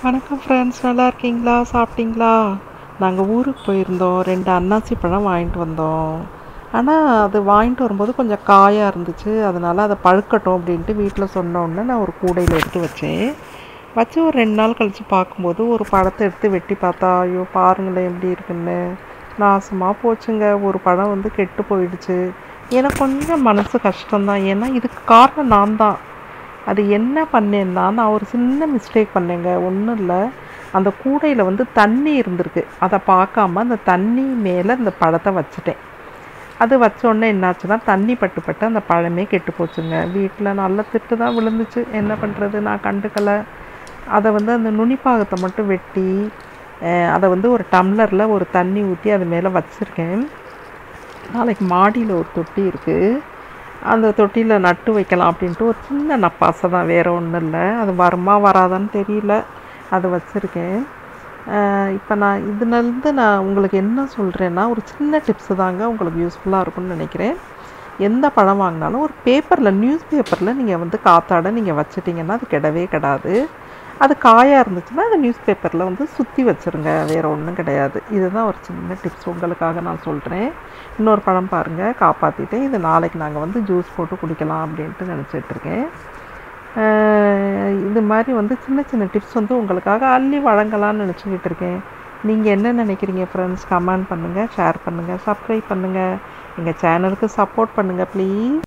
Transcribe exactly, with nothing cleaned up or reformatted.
வணக்கம் ஃப்ரெண்ட்ஸ், நல்லா இருக்கீங்களா? சாப்பிட்டீங்களா? நாங்கள் ஊருக்கு போயிருந்தோம். ரெண்டு அன்னாசி பழம் வாங்கிட்டு வந்தோம். ஆனால் அது வாங்கிட்டு வரும்போது கொஞ்சம் காயாக இருந்துச்சு. அதனால் அதை பழுக்கட்டும் அப்படின்ட்டு வீட்டில் சொன்னோன்னே நான் ஒரு கூடையில் எடுத்து வச்சேன். வச்சு ஒரு ரெண்டு நாள் கழித்து பார்க்கும்போது ஒரு பழத்தை எடுத்து வெட்டி பார்த்தா, ஐயோ பாருங்களேன் எப்படி இருக்குன்னு, நாசமாக போச்சுங்க. ஒரு பழம் வந்து கெட்டு போயிடுச்சு. எனக்கு கொஞ்சம் மனசு கஷ்டம்தான். ஏன்னா இதுக்கு காரணம் நான் தான். அது என்ன பண்ணேன்னா, நான் ஒரு சின்ன மிஸ்டேக் பண்ணேங்க. ஒன்றும் இல்லை, அந்த கூடையில் வந்து தண்ணி இருந்திருக்கு. அதை பார்க்காம அந்த தண்ணி மேலே அந்த பழத்தை வச்சுட்டேன். அது வச்சோடனே என்னாச்சுன்னா, தண்ணி பட்டு பட்டு அந்த பழமே கெட்டு போச்சுங்க. வீட்டில் நல்ல திட்டு தான் விழுந்துச்சு. என்ன பண்ணுறது, நான் கண்டுக்கலை. அதை வந்து அந்த நுனிப்பாகத்தை மட்டும் வெட்டி அதை வந்து ஒரு டம்ளரில் ஒரு தண்ணி ஊற்றி அது மேலே வச்சுருக்கேன். நாளைக்கு மாடியில் ஒரு தொட்டி இருக்குது, அந்த தொட்டியில் நட்டு வைக்கலாம் அப்படின்ட்டு ஒரு சின்ன நப்பாசை தான், வேறு ஒன்றும் இல்லை. அது வருமா வராதான்னு தெரியல, அதை வச்சுருக்கேன். இப்போ நான் இதுலேருந்து நான் உங்களுக்கு என்ன சொல்கிறேன்னா, ஒரு சின்ன டிப்ஸு தாங்க, உங்களுக்கு யூஸ்ஃபுல்லாக இருக்கும்னு நினைக்கிறேன். எந்த பழம் வாங்கினாலும் ஒரு பேப்பரில், நியூஸ் பேப்பரில் நீங்கள் வந்து காத்தாட நீங்கள் வச்சிட்டிங்கன்னா அது கெடவே கெடாது. அது காயாக இருந்துச்சுன்னா அது நியூஸ் பேப்பரில் வந்து சுற்றி வச்சுருங்க, வேறு ஒன்றும் கிடையாது. இதுதான் ஒரு சின்ன டிப்ஸ் உங்களுக்காக நான் சொல்கிறேன். இன்னொரு பழம் பாருங்கள், காப்பாற்றிட்டேன். இது நாளைக்கு நாங்கள் வந்து ஜூஸ் போட்டு குடிக்கலாம் அப்படின்ட்டு நினச்சிட்ருக்கேன். இது மாதிரி வந்து சின்ன சின்ன டிப்ஸ் வந்து உங்களுக்காக அள்ளி வழங்கலாம்னு நினச்சிக்கிட்டு இருக்கேன். நீங்கள் என்ன நினைக்கிறீங்க ஃப்ரெண்ட்ஸ்? கமெண்ட் பண்ணுங்கள், ஷேர் பண்ணுங்கள், சப்ஸ்கிரைப் பண்ணுங்கள், எங்கள் சேனலுக்கு சப்போர்ட் பண்ணுங்கள் ப்ளீஸ்.